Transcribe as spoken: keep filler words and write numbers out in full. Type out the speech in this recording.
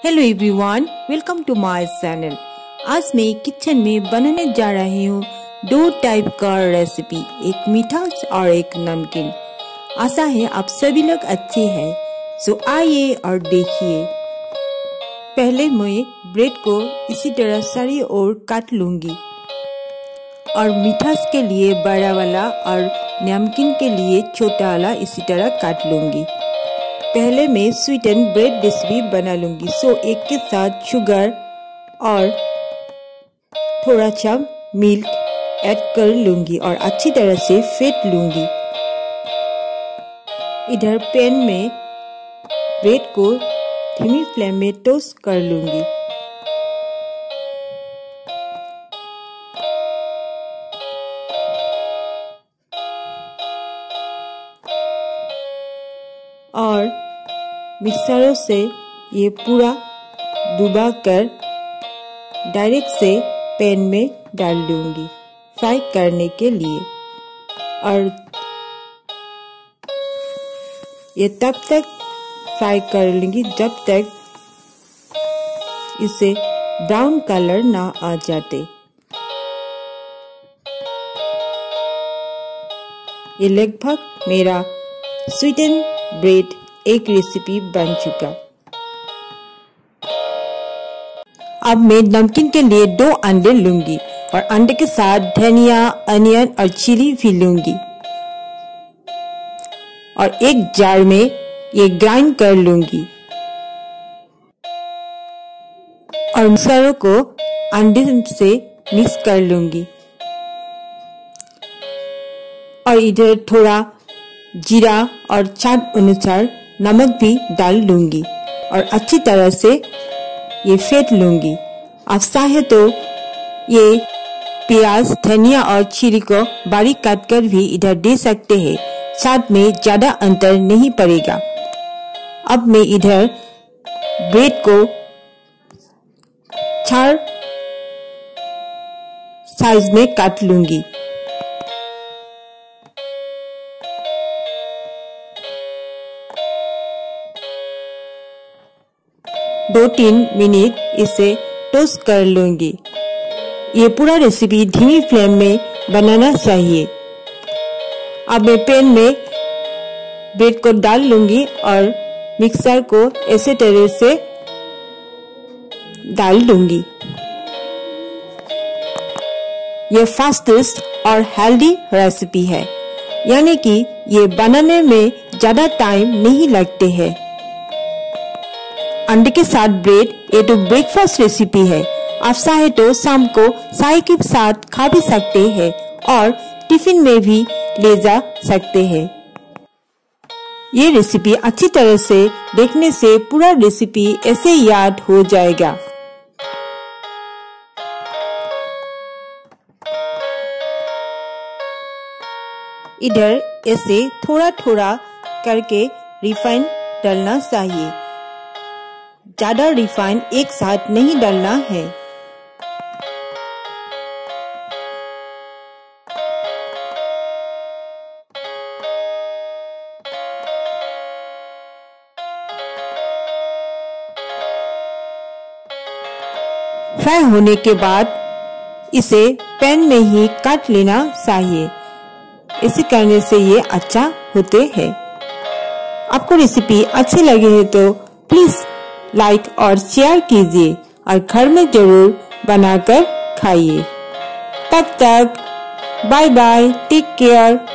Hello everyone, welcome to my channel. आज मैं kitchen में बनाने जा रही हूँ दो टाइप का रेसिपी, एक मीठा और एक नमकीन। आशा है आप सभी लोग अच्छे हैं, सो आइए और देखिए। पहले मैं ब्रेड को इसी तरह सारी ओर काट लूंगी और मिठास के लिए बड़ा वाला और नमकीन के लिए छोटा वाला इसी तरह काट लूंगी। पहले मैं स्वीट एंड ब्रेड रेसिपी बना लूंगी, सो एक के साथ शुगर और थोड़ा सा मिल्क ऐड कर लूंगी और अच्छी तरह से फेंट लूंगी। इधर पैन में ब्रेड को धीमी फ्लेम में टोस्ट कर लूंगी। और मिक्सरों से ये पूरा डुबा कर डायरेक्ट से पैन में डाल दूंगी फ्राई करने के लिए। और ये तब तक फ्राई कर लूंगी जब तक इसे ब्राउन कलर ना आ जाते। ये लगभग मेरा स्वीटेन ब्रेड एक रेसिपी बन चुका। अब मैं नमकीन के लिए दो अंडे लूंगी और अंडे के साथ धनिया, अनियन और चिली भी लूंगी और एक जार में ये ग्राइंड कर लूंगी और मसालों को अंडे से मिक्स कर लूंगी। और इधर थोड़ा जीरा और स्वाद अनुसार नमक भी डाल लूंगी और अच्छी तरह से ये फेंट लूंगी। आप चाहे तो ये प्याज, धनिया और चिली को बारीक काट कर भी इधर दे सकते हैं, साथ में ज्यादा अंतर नहीं पड़ेगा। अब मैं इधर ब्रेड को चार साइज में काट लूंगी। दो तीन मिनट इसे टोस्ट कर लूंगी। ये पूरा रेसिपी धीमी फ्लेम में बनाना चाहिए। अब मैं पैन में ब्रेड को डाल लूंगी और मिक्सर को ऐसे तरह से डाल दूंगी। ये फास्टेस्ट और हेल्दी रेसिपी है, यानी कि ये बनाने में ज्यादा टाइम नहीं लगते हैं। अंडे के साथ ब्रेड ये तो ब्रेकफास्ट रेसिपी है। आप चाहे तो शाम को चाय के साथ खा भी सकते हैं और टिफिन में भी ले जा सकते हैं। ये रेसिपी अच्छी तरह से देखने से पूरा रेसिपी ऐसे याद हो जाएगा। इधर ऐसे थोड़ा थोड़ा करके रिफाइन डालना चाहिए, ज्यादा रिफाइन एक साथ नहीं डालना है। फ्राई होने के बाद इसे पैन में ही काट लेना चाहिए। इसे करने से ये अच्छा होते हैं। आपको रेसिपी अच्छी लगी है तो प्लीज लाइक और शेयर कीजिए और घर में जरूर बनाकर खाइए। तब तक बाय बाय, टेक केयर।